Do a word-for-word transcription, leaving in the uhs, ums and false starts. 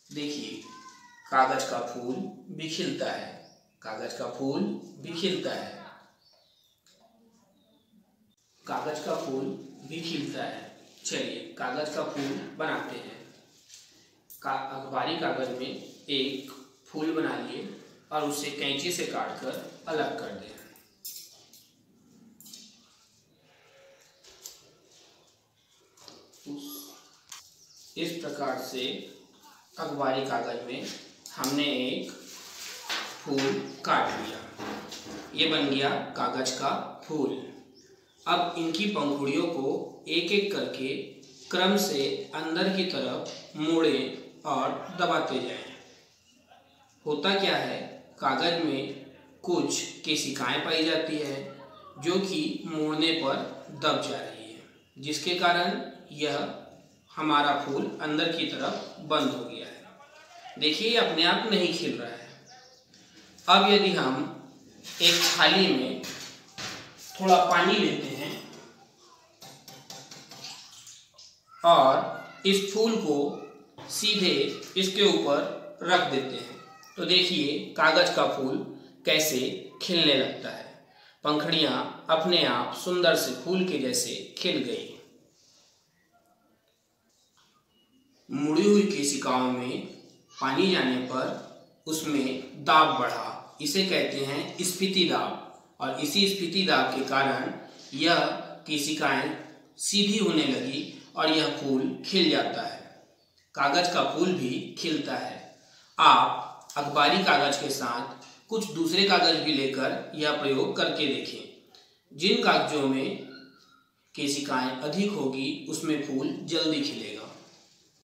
देखिए, कागज का फूल भी खिलता है, कागज का फूल भी खिलता है, कागज का फूल भी खिलता है। चलिए कागज का फूल बनाते हैं। का अखबारी कागज में एक फूल बना लिए और उसे कैंची से काटकर अलग कर दें। इस प्रकार से अखबारी कागज में हमने एक फूल काट लिया। ये बन गया कागज का फूल। अब इनकी पंखुड़ियों को एक एक करके क्रम से अंदर की तरफ मोड़ें और दबाते जाएं। होता क्या है, कागज में कुछ केशिकाएं पाई जाती है जो कि मोड़ने पर दब जा रही है, जिसके कारण यह हमारा फूल अंदर की तरफ बंद हो गया है। देखिए, अपने आप नहीं खिल रहा है। अब यदि हम एक थाली में थोड़ा पानी लेते हैं और इस फूल को सीधे इसके ऊपर रख देते हैं, तो देखिए कागज का फूल कैसे खिलने लगता है। पंखुड़ियां अपने आप सुंदर से फूल के जैसे खिल गई। मुड़ी हुई केशिकाओं में पानी जाने पर उसमें दाब बढ़ा, इसे कहते हैं स्फीति दाब, और इसी स्फीति दाब के कारण यह केशिकाएं सीधी होने लगी और यह फूल खिल जाता है। कागज का फूल भी खिलता है। आप अखबारी कागज के साथ कुछ दूसरे कागज भी लेकर यह प्रयोग करके देखें। जिन कागजों में केशिकाएं अधिक होगी उसमें फूल जल्दी खिलेगा।